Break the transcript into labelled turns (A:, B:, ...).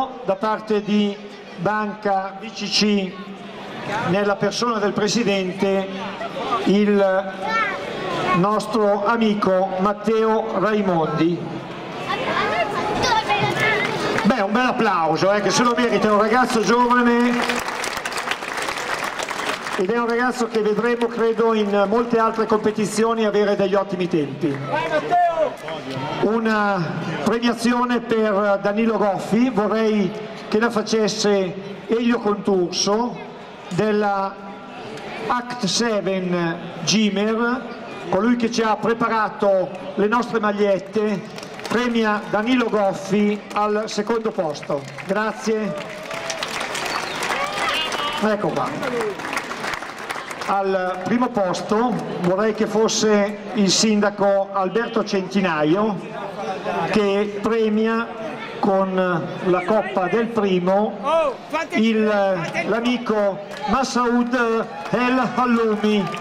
A: premio da parte di Banca BCC, nella persona del presidente, il nostro amico Matteo Raimondi. Beh, un bel applauso, che se lo merita, è un ragazzo giovane ed è un ragazzo che vedremo, credo, in molte altre competizioni avere degli ottimi tempi. Una premiazione per Danilo Goffi, vorrei che la facesse Elio Conturso della Act 7 Gimmer, colui che ci ha preparato le nostre magliette, premia Danilo Goffi al secondo posto. Grazie. Ecco qua. Al primo posto vorrei che fosse il sindaco Alberto Centinaio, che premia con la coppa del primo l'amico Massaoud El Halloumi.